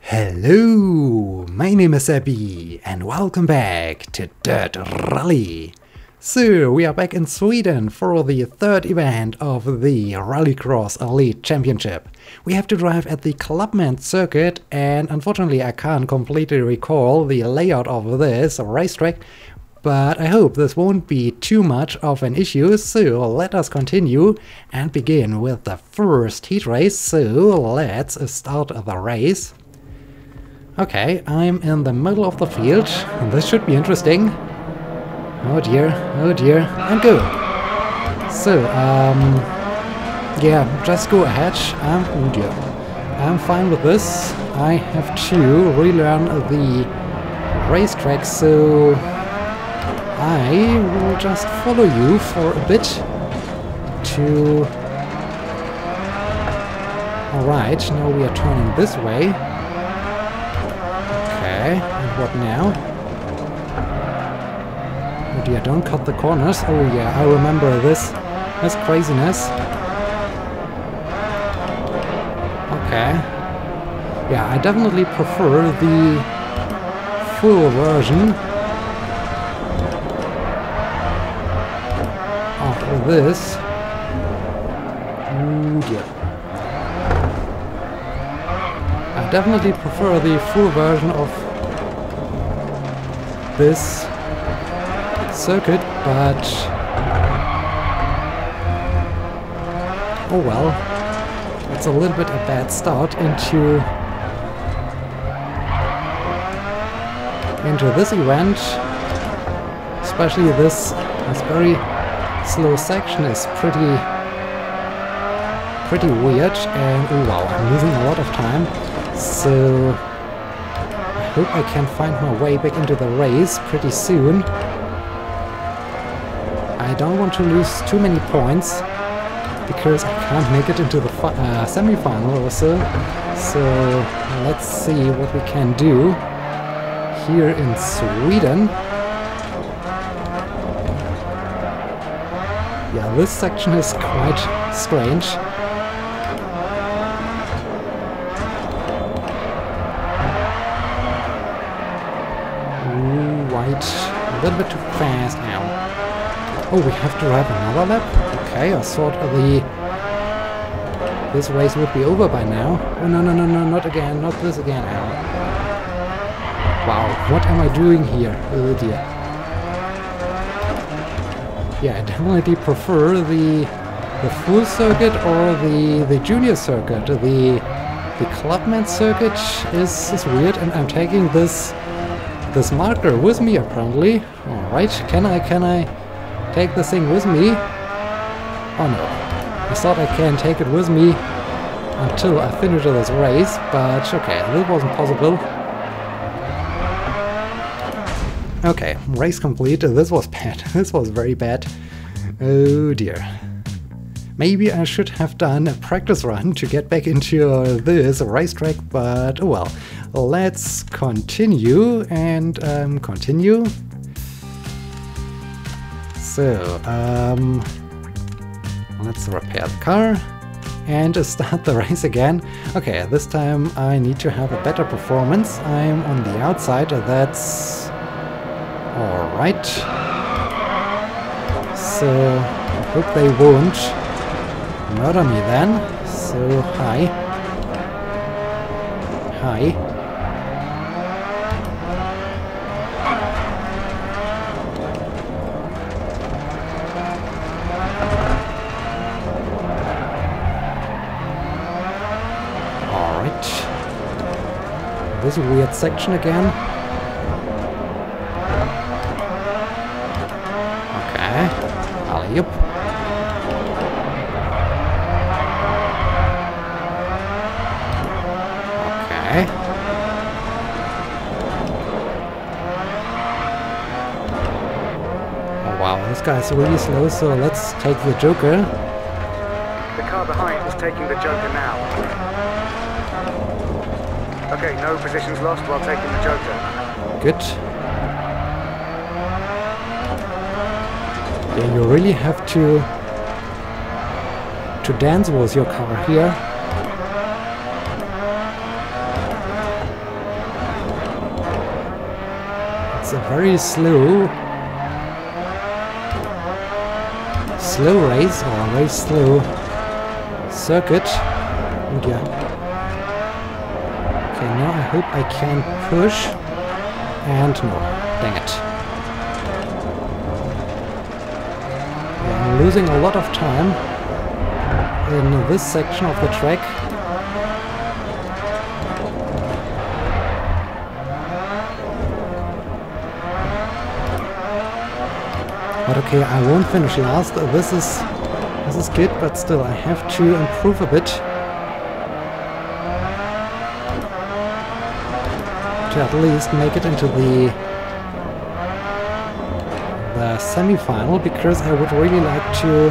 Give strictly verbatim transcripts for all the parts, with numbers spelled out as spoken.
Hello, my name is Abby and welcome back to Dirt Rally. So we are back in Sweden for the third event of the Rallycross Elite Championship. We have to drive at the Clubman circuit, and unfortunately I can't completely recall the layout of this racetrack, but I hope this won't be too much of an issue, so let us continue and begin with the first heat race. So let's start the race. Okay, I'm in the middle of the field, and this should be interesting. Oh dear, oh dear, and go! So, um, yeah, just go ahead. Um, oh dear, I'm fine with this. I have to relearn the racetrack, so I will just follow you for a bit to... Alright, now we are turning this way. Okay, and what now? Oh dear, don't cut the corners. Oh yeah, I remember this. This craziness. Okay. Yeah, I definitely prefer the full version of this. Oh dear. I definitely prefer the full version of this circuit, but oh well, it's a little bit a bad start into into this event. Especially this this very slow section is pretty pretty weird, and oh wow, I'm losing a lot of time. So I hope I can find my way back into the race pretty soon. I don't want to lose too many points because I can't make it into the uh, semi-final or so. So let's see what we can do here in Sweden. Yeah, this section is quite strange. Ooh, right, a little bit too fast now. Oh, we have to drive another lap? Okay, I thought the this race would be over by now. Oh no no no no, not again, not this again. Ow. Wow, what am I doing here? Oh dear. Yeah, I definitely prefer the the full circuit or the the junior circuit. The the Clubman circuit is is weird, and I'm taking this this marker with me apparently. All right, can I can I? take this thing with me? Oh no. I thought I can take it with me until I finish this race, but okay, this wasn't possible. Okay, race complete. This was bad. This was very bad. Oh dear. Maybe I should have done a practice run to get back into uh, this racetrack, but oh well. Let's continue and um, continue. So, um, let's repair the car and start the race again. Okay, this time I need to have a better performance. I'm on the outside, that's alright. So, I hope they won't murder me then. So, hi. Hi. This weird section again. Okay. Alley-oop. Okay. Oh wow, this guy's really slow, so let's take the Joker. The car behind is taking the Joker now. Okay, no positions lost while taking the Joker. Good. Yeah, you really have to to dance with your car here. is a very slow, slow race, or a very slow circuit. And yeah. Okay, now I hope I can push. And no, dang it. Yeah, I'm losing a lot of time in this section of the track. But okay, I won't finish last. This is this is good, but still I have to improve a bit to at least make it into the the semi-final, because I would really like to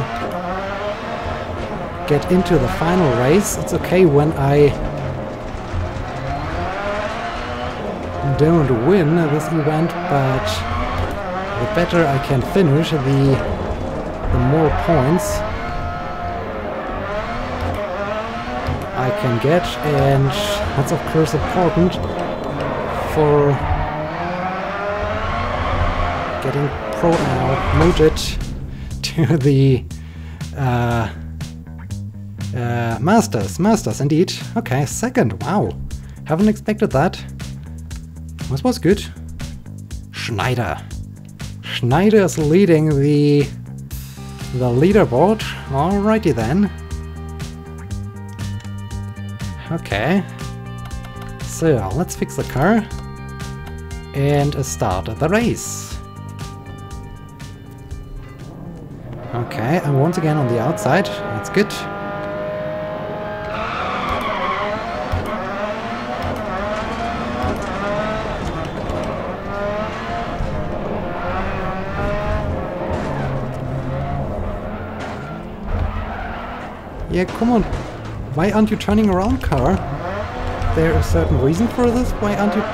get into the final race. It's okay when I don't win this event, but the better I can finish, the, the more points I can get, and that's of course important for getting pro promoted to the uh, uh, Masters. Masters, indeed. Okay, second. Wow, haven't expected that. This was good. Schneider. Schneider is leading the the leaderboard. Alrighty then. Okay. So let's fix the car and start the race. Okay, I'm once again on the outside. That's good. Yeah, come on. Why aren't you turning around, car? There a certain reason for this? Why aren't you...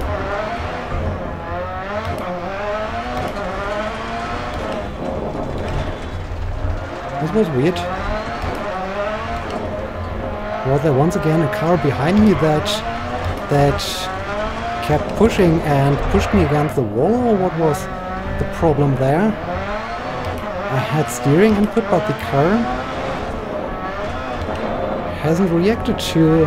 This was weird. Was there once again a car behind me that... that kept pushing and pushed me against the wall, or what was the problem there? I had steering input, but the car hasn't reacted to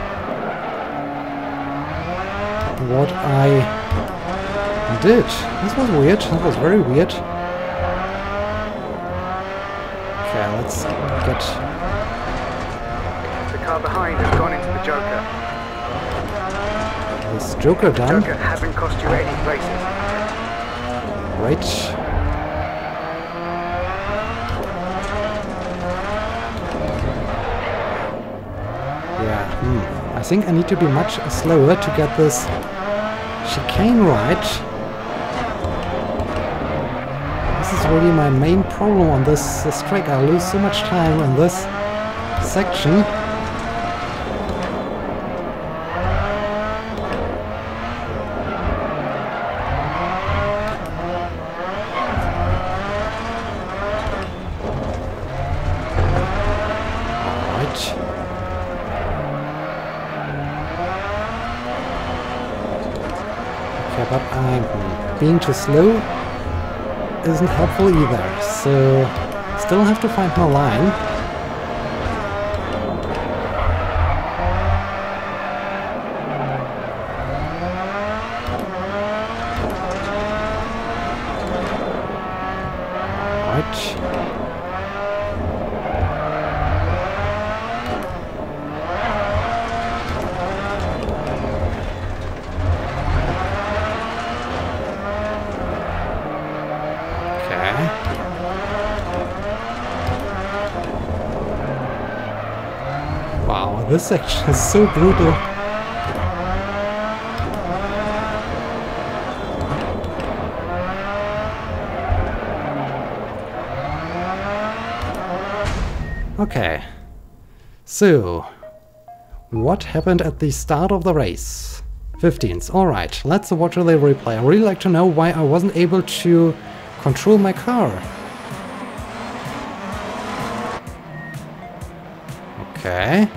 what I did. This was weird. That was very weird. Okay, let's get... The car behind has gone into the Joker. This Joker done. Joker hasn't cost you any places. Right. Yeah, hmm. I think I need to be much slower to get this chicane right. This is really my main problem on this, this track. I lose so much time in this section. But I'm being too slow isn't helpful either, so still have to find my line. Right. Wow, this section is so brutal. Okay, so what happened at the start of the race? fifteenth, alright, let's watch the replay. I really like to know why I wasn't able to control my car. Okay.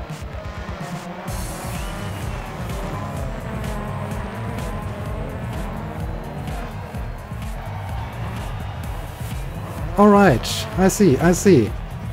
Alright, I see, I see.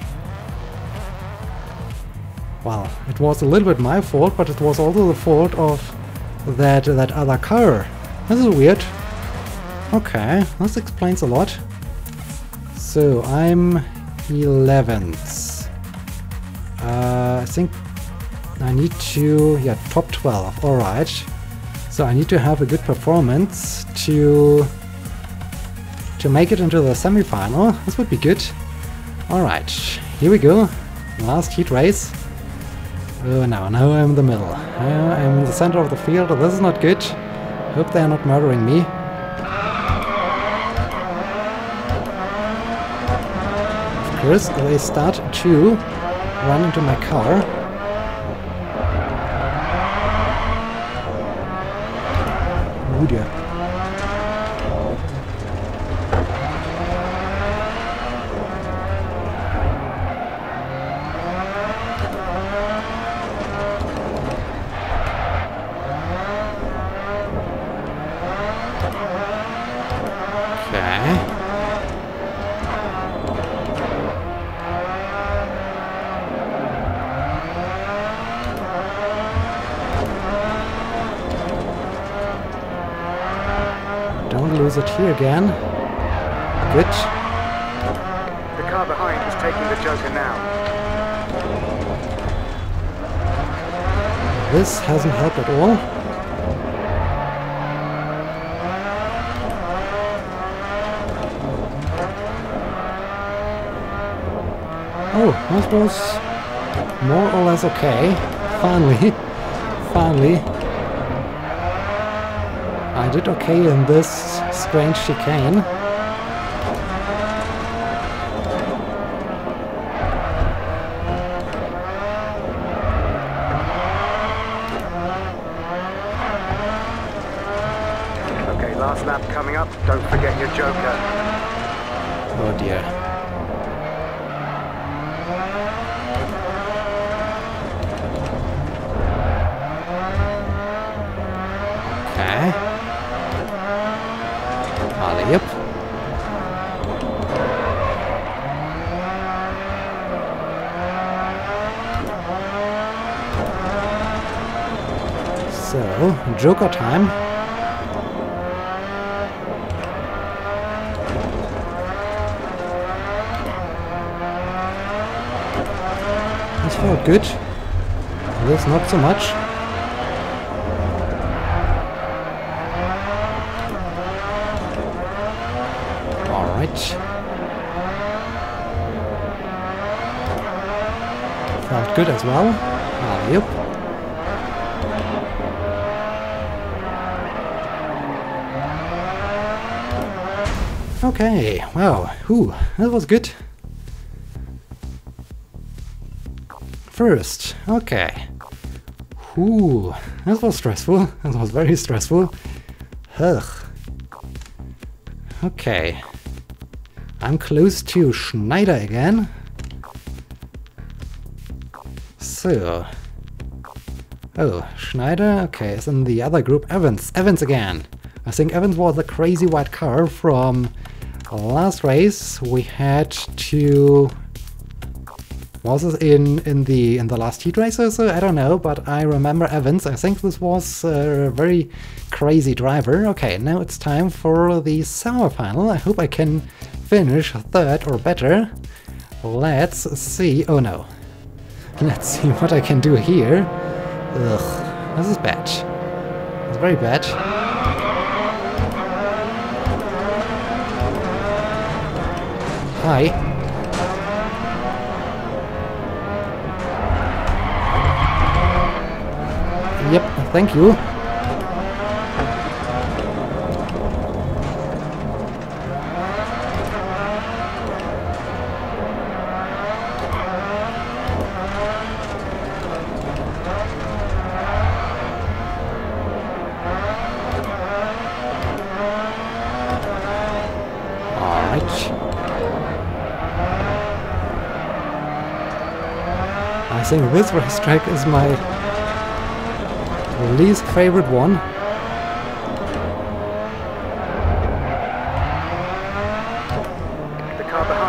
Well, it was a little bit my fault, but it was also the fault of that, that other car. This is weird. Okay, this explains a lot. So, I'm eleventh. Uh, I think I need to... yeah, top twelve, alright. So I need to have a good performance to... to make it into the semi-final. This would be good. Alright, here we go. Last heat race. Oh no, now I'm in the middle. Uh, I'm in the center of the field. This is not good. Hope they are not murdering me. Of course, they start to run into my car. Oh dear. Don't lose it here again. Good. The car behind is taking the Joker now. This hasn't helped at all. Oh, that was more or less okay. Finally. Finally. I did okay in this strange chicane. Okay, last lap coming up. Don't forget your Joker. Oh dear. Okay. Yep. So, Joker time. This felt good. This not so much. Felt good as well. Ah, yep. Okay, wow, whew, that was good. First, okay. Whew, that was stressful. That was very stressful. Ugh. Okay. I'm close to Schneider again. So. Oh, Schneider, okay, is in the other group. Evans, Evans again. I think Evans was the crazy white car from last race. We had to... Was it in, in the in the last heat race or so? I don't know, but I remember Evans. I think this was a very crazy driver. Okay, now it's time for the semi-final. I hope I can finish third or better. Let's see. Oh no. Let's see what I can do here. Ugh, this is bad. It's very bad. Hi. Yep, thank you. I think this racetrack is my least favorite one. The car behind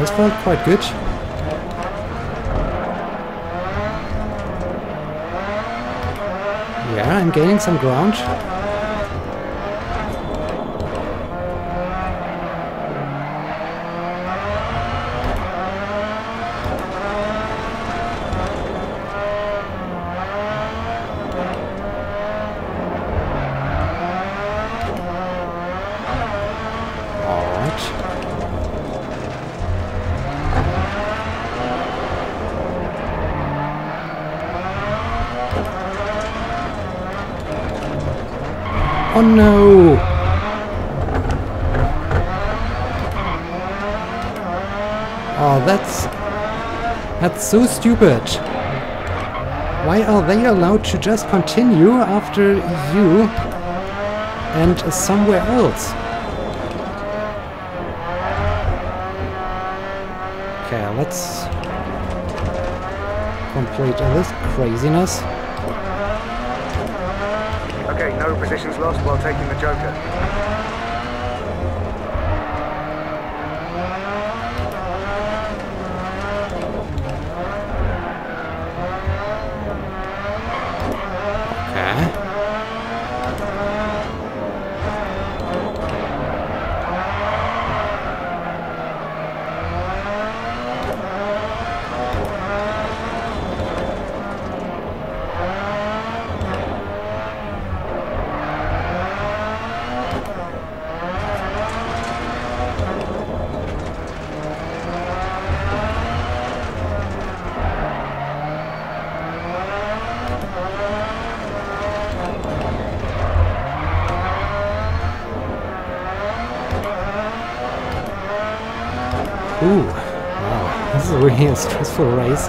this felt quite good. Yeah, I'm gaining some ground. Oh no! Oh, that's... That's so stupid. Why are they allowed to just continue after you and somewhere else? Okay, let's complete this craziness. Okay, no positions lost while taking the Joker. Okay. Ooh, wow, this is really a stressful race.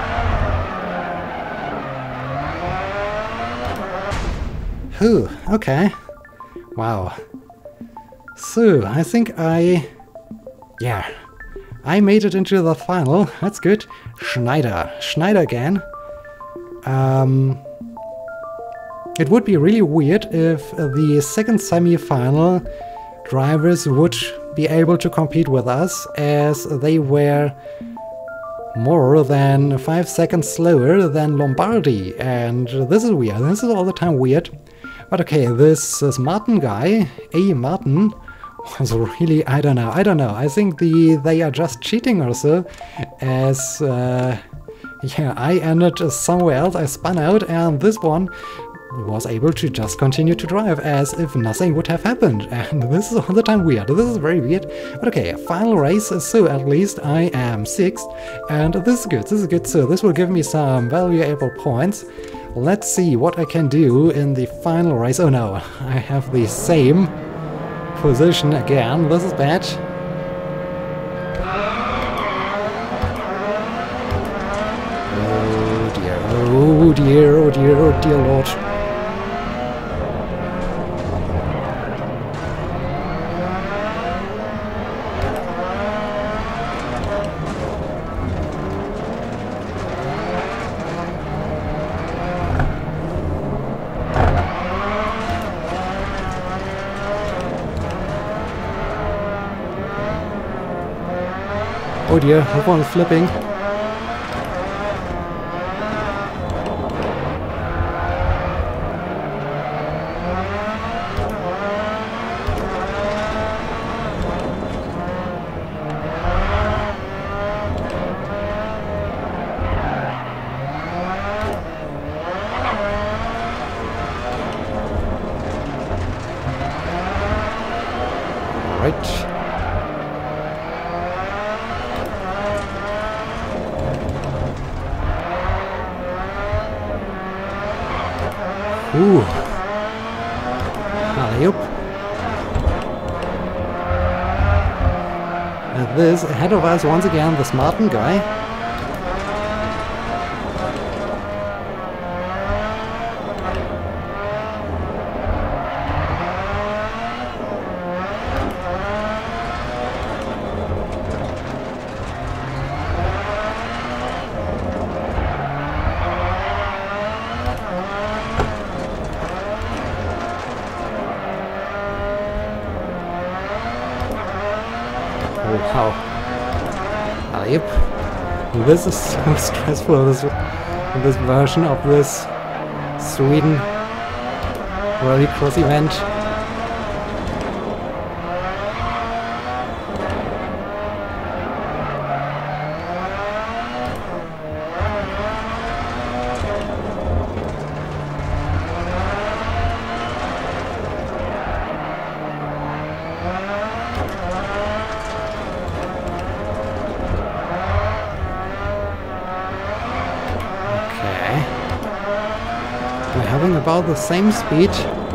Whew, okay. Wow. So, I think I... Yeah. I made it into the final. That's good. Schneider. Schneider again. Um... It would be really weird if the second semi-final drivers would be able to compete with us, as they were more than five seconds slower than Lombardi, and this is weird. This is all the time weird. But okay, this, this Martin guy, A. Martin, was really, I don't know, I don't know. I think the they are just cheating or so, as uh, yeah, I ended somewhere else. I spun out, and this one was able to just continue to drive as if nothing would have happened, and this is all the time weird. This is very weird. But okay, final race, so at least I am sixth, and this is good, this is good. So this will give me some valuable points. Let's see what I can do in the final race. Oh no, I have the same position again. This is bad. Oh dear, oh dear, oh dear, oh dear Lord. Oh dear, everyone is flipping. All right. Ooh. Alley-oop. And this, ahead of us once again, this Martin guy. Oh, wow. Yep. This is so stressful, this, this version of this Sweden rallycross event. Having about the same speed.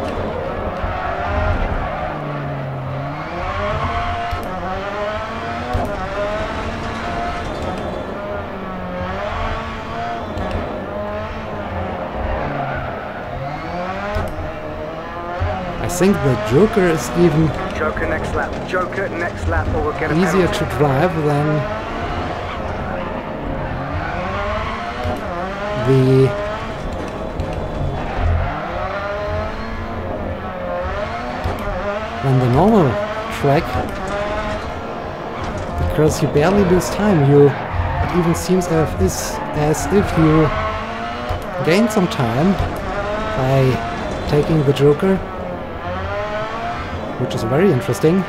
I think the Joker is even Joker next lap. Joker next lap, or we'll get a easier penalty. to drive than the than the normal track, because you barely lose time. You it even seems as, is, as if you gain some time by taking the Joker, which is very interesting.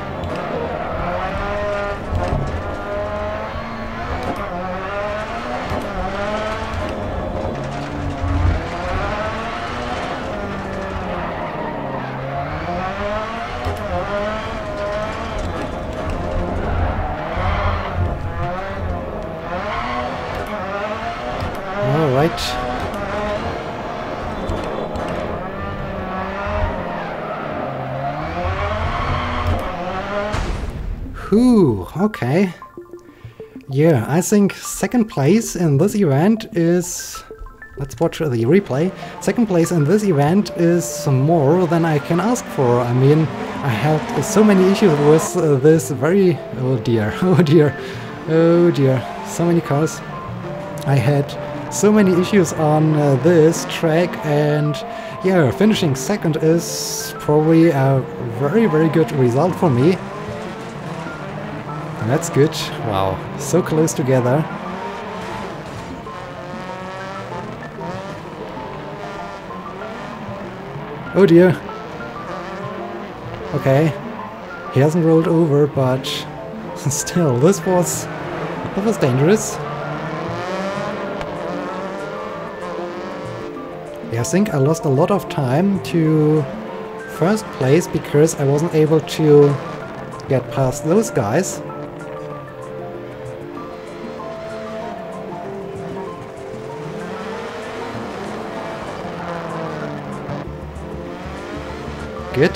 Alright. Whew, okay. Yeah, I think second place in this event is... Let's watch the replay. Second place in this event is more than I can ask for. I mean, I had so many issues with uh, this very... Oh dear, oh dear, oh dear. So many cars. I had so many issues on uh, this track, and yeah, finishing second is probably a very, very good result for me. That's good. Wow, so close together. Oh dear. Okay, he hasn't rolled over, but still, this was that was dangerous. Yeah, I think I lost a lot of time to first place because I wasn't able to get past those guys. Good.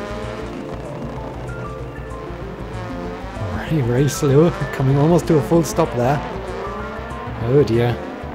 Very, very slow, coming almost to a full stop there. Oh dear.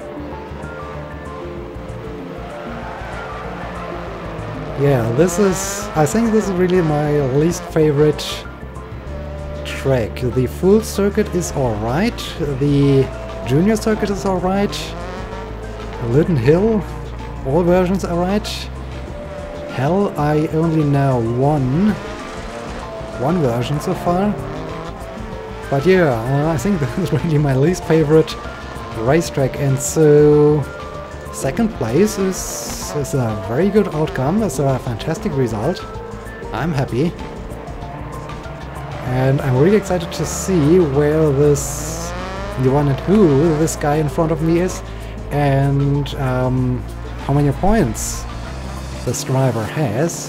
Yeah, this is... I think this is really my least favorite track. The full circuit is alright, the junior circuit is alright, Lytton Hill, all versions are right. Hell, I only know one, one version so far. But yeah, uh, I think this is really my least favorite racetrack, and so second place is, is a very good outcome. It's a fantastic result. I'm happy. And I'm really excited to see where this, the one and who this guy in front of me is, and um, how many points this driver has.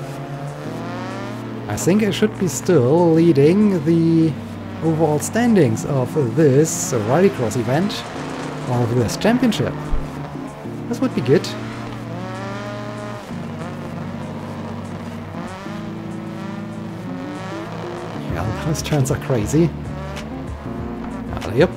I think I should be still leading the overall standings of this rallycross event, or of this championship. This would be good. Yeah, those turns are crazy. Ah, yep.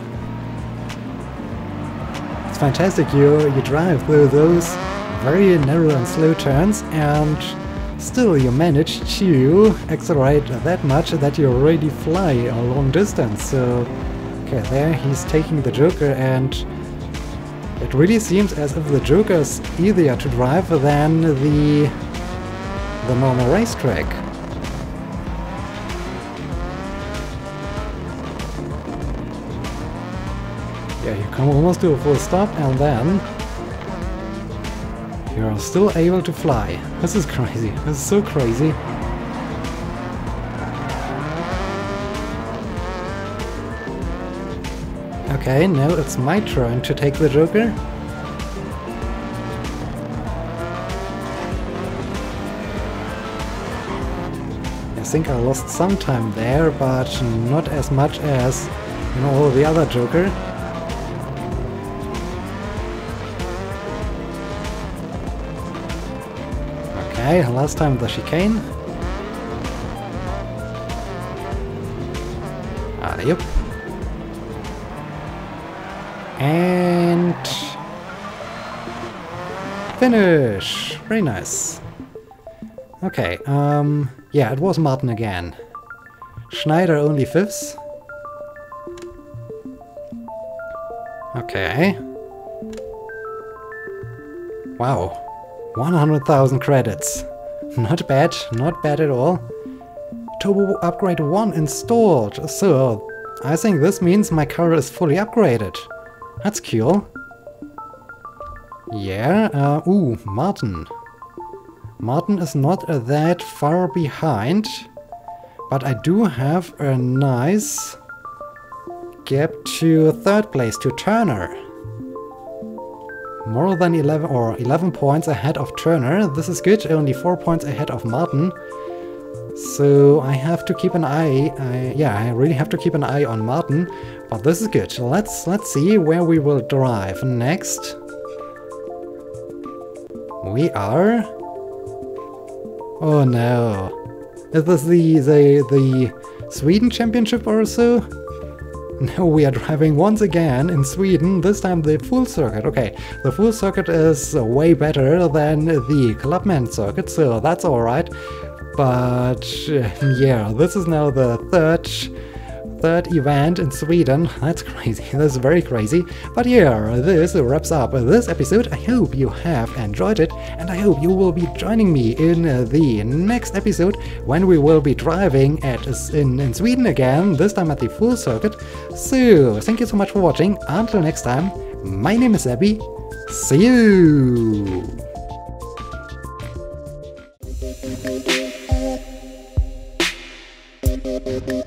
It's fantastic, you, you drive through those very narrow and slow turns, and still you manage to accelerate that much that you already fly a long distance. So, okay, there he's taking the Joker, and it really seems as if the Joker is easier to drive than the, the normal racetrack. Okay, you come almost to a full stop and then you're still able to fly. This is crazy. This is so crazy. Okay, now it's my turn to take the Joker. I think I lost some time there, but not as much as in all the other Joker. Okay, last time the chicane. Ah, yep. And finish! Very nice. Okay, um, yeah, it was Martin again. Schneider only fifths. Okay. Wow. one hundred thousand credits. Not bad, not bad at all. Turbo upgrade one installed, so I think this means my car is fully upgraded. That's cool. Yeah, uh, ooh, Martin. Martin is not uh, that far behind, but I do have a nice gap to third place, to Turner. More than eleven or eleven points ahead of Turner. This is good, only four points ahead of Martin. So I have to keep an eye, uh, yeah, I really have to keep an eye on Martin, but this is good. Let's let's see where we will drive next. We are... Oh no. Is this the, the, the Sweden Championship or so? No, we are driving once again in Sweden, this time the full circuit. Okay, the full circuit is way better than the Clubman circuit, so that's alright. But uh, yeah, this is now the third third event in Sweden. That's crazy. That's very crazy. But yeah, this wraps up this episode. I hope you have enjoyed it, and I hope you will be joining me in uh, the next episode when we will be driving at in, in Sweden again, this time at the full circuit. So, thank you so much for watching. Until next time, my name is Abby. See you! Thank you.